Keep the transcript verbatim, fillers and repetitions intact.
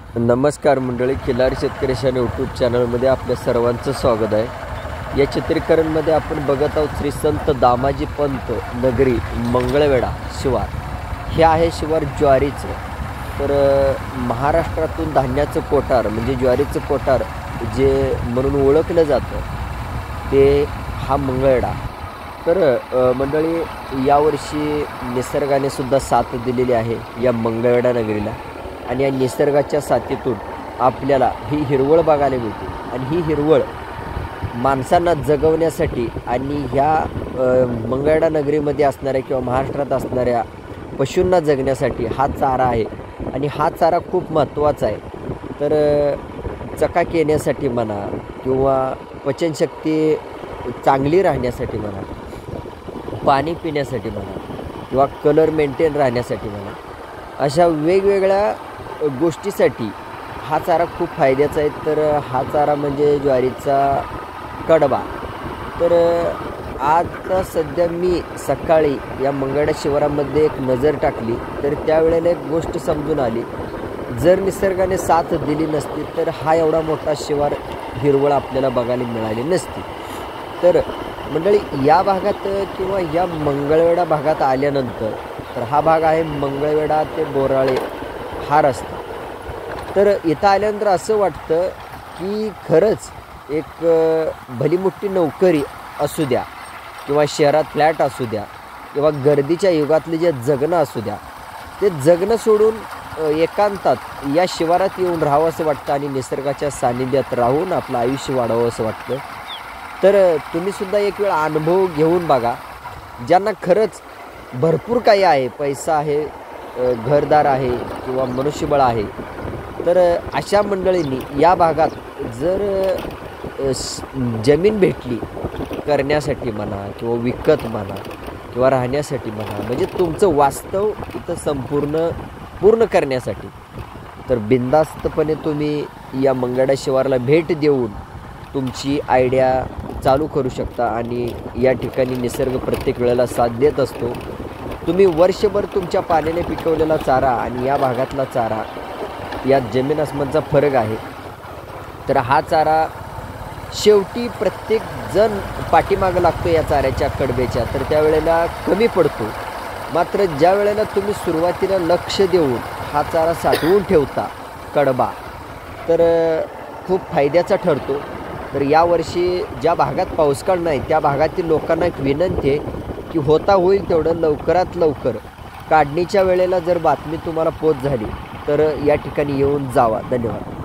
नमस्कार मंडळी, खिलारी शेतकरी शान यूट्यूब चॅनलमध्ये आपल्या सर्वांचं स्वागत आहे। या चित्रीकरणमध्ये आपण बघत आहोत श्री संत दामाजी पंत नगरी मंगळवेढा शिवार। हे आहे शिवार ज्वारीचं। तर महाराष्ट्रातून धान्याचं कोठार म्हणजे ज्वारीचं कोठार जे म्हणून ओळखलं जातं ते हा मंगळवेढा। तर मंडळी, यावर्षी निसर्गाने सुद्धा साथ दिलेली आहे या मंगळवेढा नगरीला, आणि या निसर्गाच्या साथीतून आपल्याला ही हिरवळ बघायला मिळते। आणि ही हिरवळ माणसांना जगवण्यासाठी आणि ह्या मंगळवेढा नगरीमध्ये असणाऱ्या किंवा महाराष्ट्रात असणाऱ्या पशूंना जगण्यासाठी हा चारा आहे। आणि हा चारा खूप महत्त्वाचा आहे। तर चकाकी येण्यासाठी म्हणा किंवा पचनशक्ती चांगली राहण्यासाठी म्हणा, पाणी पिण्यासाठी म्हणा किंवा कलर मेंटेन राहण्यासाठी म्हणा, अशा वेगवेगळ्या गोष्टीसाठी हा चारा खूप फायद्याचा आहे। तर हा चारा म्हणजे ज्वारीचा कडबा। तर आता सध्या मी सकाळी या मंगळवेढा शिवारामध्ये एक नजर टाकली, तर त्यावेळेला एक गोष्ट समजून आली, जर निसर्गाने साथ दिली नसती तर हा एवढा मोठा शिवार हिरवळ आपल्याला बघायला मिळाली नसती। तर मंडळी, या भागात किंवा या मंगळवेढा भागात आल्यानंतर, तर हा भाग आहे मंगळवेढा ते बोराळे हा रस्ता। तर इथं आल्यानंतर असं वाटतं की खरंच एक भली मोठी नोकरी असू द्या किंवा शहरात फ्लॅट असू द्या किंवा गर्दीच्या युगातले जे जगणं असू द्या, ते जगणं सोडून एकांतात या शिवारात येऊन राहावं असं वाटतं आणि निसर्गाच्या सानिध्यात राहून आपलं आयुष्य वाढावं असं वाटतं। तर तुम्हीसुद्धा एक वेळ अनुभव घेऊन बघा, ज्यांना खरंच भरपूर काही आहे, पैसा आहे, घरदार आहे किंवा मनुष्यबळ आहे, तर अशा मंडळींनी या भागात जर जमीन भेटली करण्यासाठी म्हणा किंवा विकत म्हणा किंवा राहण्यासाठी म्हणा, म्हणजे तुमचं वास्तव इथं संपूर्ण पूर्ण करण्यासाठी, तर बिनधास्तपणे तुम्ही या मंगळवेढा शिवारला भेट देऊन तुमची आयडिया चालू करू शकता। आणि या ठिकाणी निसर्ग प्रत्येक वेळेला साथ देत असतो। तुम्ही वर्षभर तुमच्या पाण्याने पिकवलेला चारा आणि या भागातला चारा यात जमीन आसमानचा फरक आहे। तर हा चारा शेवटी प्रत्येक जण पाठीमागं लागतो या चाऱ्याच्या कडब्याच्या, तर त्यावेळेला कमी पडतो। मात्र ज्या वेळेला तुम्ही सुरुवातीला लक्ष देऊन हा चारा साठवून ठेवता कडबा, तर खूप फायद्याचा ठरतो। तर यावर्षी ज्या भागात पाऊसकाळ नाही त्या भागातील लोकांना एक विनंती आहे की होता होईल तेवढं लवकरात लवकर काढणीच्या वेळेला जर बातमी तुम्हाला पोच झाली तर या ठिकाणी येऊन जावा। धन्यवाद।